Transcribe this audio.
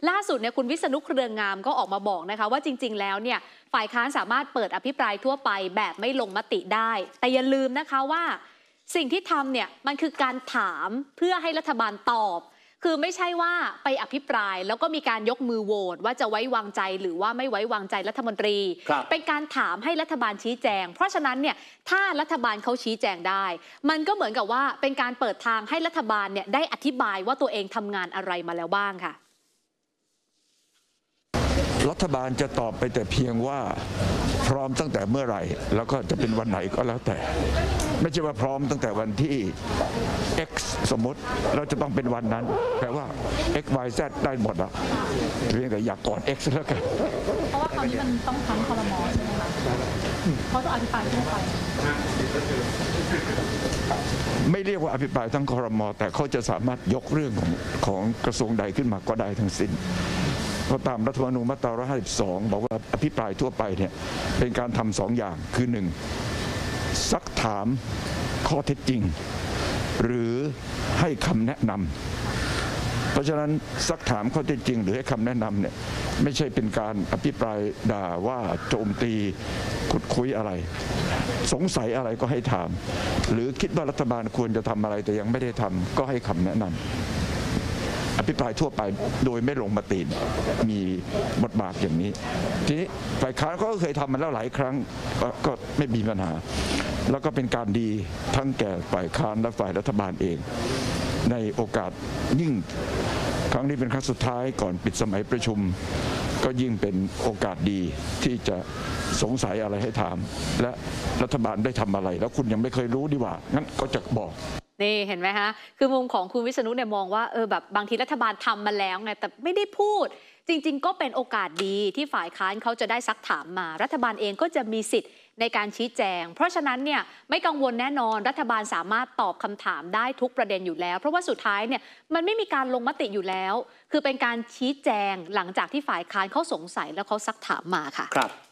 ล่าสุดเนี่ยคุณวิษณุเครืองามก็ออกมาบอกนะคะว่าจริงๆแล้วเนี่ยฝ่ายค้านสามารถเปิดอภิปรายทั่วไปแบบไม่ลงมติได้แต่อย่าลืมนะคะว่าสิ่งที่ทำเนี่ยมันคือการถามเพื่อให้รัฐบาลตอบคือไม่ใช่ว่าไปอภิปรายแล้วก็มีการยกมือโหวตว่าจะไว้วางใจหรือว่าไม่ไว้วางใจรัฐมนตรีเป็นการถามให้รัฐบาลชี้แจงเพราะฉะนั้นเนี่ยถ้ารัฐบาลเขาชี้แจงได้มันก็เหมือนกับว่าเป็นการเปิดทางให้รัฐบาลเนี่ยได้อธิบายว่าตัวเองทำงานอะไรมาแล้วบ้างค่ะรัฐบาลจะตอบไปแต่เพียงว่าพร้อมตั้งแต่เมื่อไหร่แล้วก็จะเป็นวันไหนก็แล้วแต่ไม่ใช่ว่าพร้อมตั้งแต่วันที่ X สมมติเราจะต้องเป็นวันนั้นแปลว่า X Y Z ได้หมดอะเพียงแต่อยากก่อน X แล้วกันเพราะว่าคราวนี้มันต้องทั้งครม.ใช่ไหมคะเขาจะอภิปรายทั่วไปไม่เรียกว่าอภิปรายทั้งครม.แต่เขาจะสามารถยกเรื่องของกระทรวงใดขึ้นมาก็ได้ทั้งสิ้นเพราะตามรัฐธรรมนูญมาตรา 152 บอกว่าอภิปรายทั่วไปเนี่ยเป็นการทำสองอย่างคือ1ซักถามข้อเท็จจริงหรือให้คำแนะนำเพราะฉะนั้นซักถามข้อเท็จจริงหรือให้คำแนะนำเนี่ยไม่ใช่เป็นการอภิปรายด่าว่าโจมตีขุดคุยอะไรสงสัยอะไรก็ให้ถามหรือคิดว่ารัฐบาลควรจะทำอะไรแต่ยังไม่ได้ทำก็ให้คำแนะนำอภิปรายทั่วไปโดยไม่ลงมติมีบทบาทอย่างนี้ทีนี้ฝ่ายค้านเขาก็เคยทำมาแล้วหลายครั้งก็ไม่มีปัญหาแล้วก็เป็นการดีทั้งแก่ฝ่ายค้านและฝ่ายรัฐบาลเองในโอกาสยิ่งครั้งนี้เป็นครั้งสุดท้ายก่อนปิดสมัยประชุมก็ยิ่งเป็นโอกาสดีที่จะสงสัยอะไรให้ถามและรัฐบาลได้ทำอะไรแล้วคุณยังไม่เคยรู้ดีกว่างั้นก็จะบอกนี่เห็นไหมคะคือมุมของคุณวิษณุเนี่ยมองว่าแบบบางทีรัฐบาลทำมาแล้วไงแต่ไม่ได้พูดจริงๆก็เป็นโอกาสดีที่ฝ่ายค้านเขาจะได้ซักถามมารัฐบาลเองก็จะมีสิทธิ์ในการชี้แจงเพราะฉะนั้นเนี่ยไม่กังวลแน่นอนรัฐบาลสามารถตอบคำถามได้ทุกประเด็นอยู่แล้วเพราะว่าสุดท้ายเนี่ยมันไม่มีการลงมติอยู่แล้วคือเป็นการชี้แจงหลังจากที่ฝ่ายค้านเขาสงสัยแล้วเขาซักถามมาค่ะครับ